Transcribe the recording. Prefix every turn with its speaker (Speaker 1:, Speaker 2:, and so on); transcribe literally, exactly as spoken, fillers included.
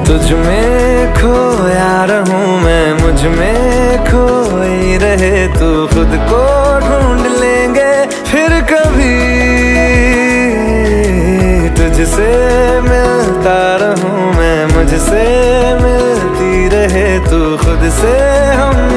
Speaker 1: तुझ में खोया रहूं मैं, मुझ में खोई रहे तू, खुद को ढूंढ लेंगे फिर कभी। तुझसे मिलता रहूं मैं, मुझसे मिलती रहे तू, खुद से हम